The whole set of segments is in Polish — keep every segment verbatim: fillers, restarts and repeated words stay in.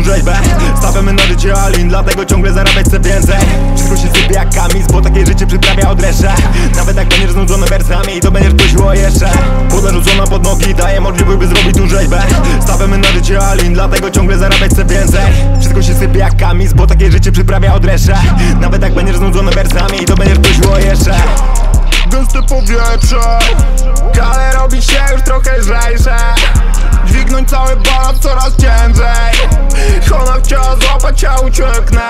rzeźbę. Stawiamy na życie Alin, dlatego ciągle zarabiać chcę więcej. Wszystko się sypie jak kamis, bo takie życie przyprawia od resztę. Nawet jak będziesz znudzony wersami, to będziesz prosiło jeszcze. Woda rzucona pod nogi daje możliwość, by zrobić tu rzeźbę. Stawiamy na życie Alin, dlatego ciągle zarabiać chcę więcej. Wszystko się sypie jak kamis, bo takie życie przyprawia od resztę. Nawet jak będziesz znudzony wersami, to będziesz prosiło jeszcze. Gęste powietrze, ale robi się już trochę lżejsze. Dźwignąć cały balans coraz ciężej. Ona chciała złapać, a ucieknę.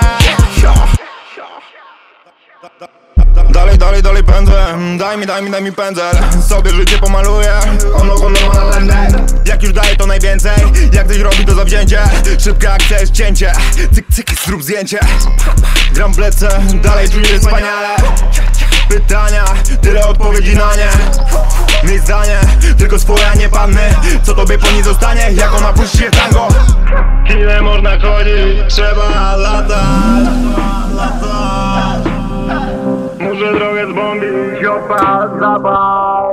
Dalej, dalej, dalej pędzę. Daj mi, daj mi, daj mi pędzel. Sobie życie pomaluję. Ono, ono ma tender. Jak już daję to najwięcej. Jak ktoś robi to zawzięcie. Szybka akcja jest cięcie. Cyk, cyk, zrób zdjęcie. Gram w lecę, dalej czuję wspaniale. Pytania, tyle odpowiedzi na nie. Miej zdanie, tylko swoje, a nie panny. Co tobie po niej zostanie, jak ona puści się tango? Ile można chodzić, trzeba latać. Muszę drogę zbombić, opal, zapał.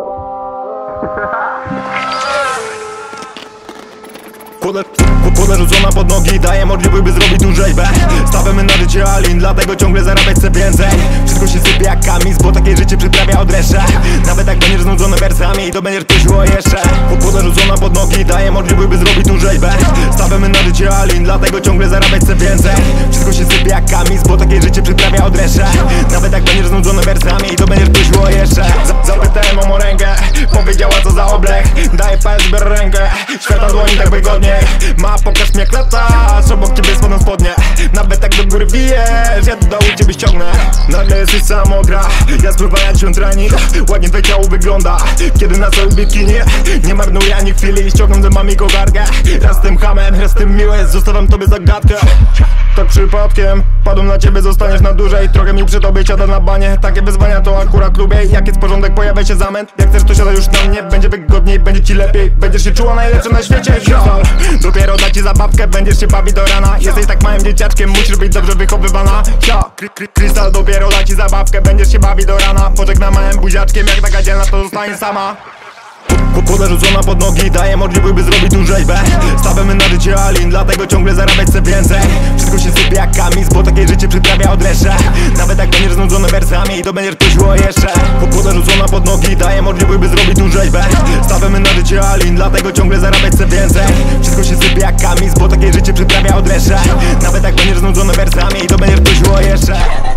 Woda rzucona pod nogi daje możliwość, by zrobić tu rzeźbę. Stawiamy na życie Alin, dlatego ciągle zarabiać chcę więcej. Wszystko się sypie jak kamis, bo takie życie przyprawia od resztę. Nawet jak będziesz znudzony wersami, to będziesz prosiło jeszcze. Woda rzucona pod nogi daje możliwość, by zrobić tu rzeźbę. Stawiamy na życie Alin, dlatego ciągle zarabiać chcę więcej. Wszystko się sypie jak kamis, bo takie życie przyprawia od resztę. Nawet jak będziesz znudzony wersami, to będziesz prosiło jeszcze. Zapytałem o mą rękę, powiedziała co za oblech. Daję palec, biorę rękę, świata dłoni tak wygodniej. Ma, pokaż mnie klata, obok ciebie spadną spodnie. Nawet jak do góry bijesz, ja do dołu ciebie ściągnę. Nagle jesteś samogra, ja spływania ci trening. Ładnie twoje ciało wygląda, kiedy na sobie bikini. Nie marnuję ani chwili, ściągam zębami kogarkę. Raz tym hamem, raz tym miły, zostawiam tobie zagadkę. Tak przypadkiem, padłem na ciebie, zostaniesz na dłużej. Trochę mi przy tobie siada na banie. Takie wyzwania to akurat lubię. Jak jest porządek, pojawia się zamęt. Jak chcesz to siada już na mnie, będzie wygodniej, będzie ci lepiej. Będziesz się czuła najlepszym na świecie. Krystal, dopiero da ci zabawkę, będziesz się bawić do rana. Jesteś tak małym dzieciaczkiem, musisz być dobrze wychowywana. Krystal, dopiero da ci zabawkę, będziesz się bawić do rana. Pożegnam małym buziaczkiem, jak taka dzielna to zostanie sama. Woda rzucona pod nogi daje możliwość, by zrobić tu rzeźbę. Stawiamy na życie Alin, dlatego ciągle zarabiać chcę więcej. Wszystko się sypie jak kamis, bo takie życie przyprawia od resztę. Nawet jak będziesz znudzony wersami, to będziesz prosiło jeszcze. Woda rzucona pod nogi daje możliwość, by zrobić tu rzeźbę. Stawiamy na życie Alin, dlatego ciągle zarabiać chcę więcej. Wszystko się sypie jak kamis, bo takie życie przyprawia od resztę. Nawet jak będziesz znudzony wersami, to będziesz prosiło jeszcze.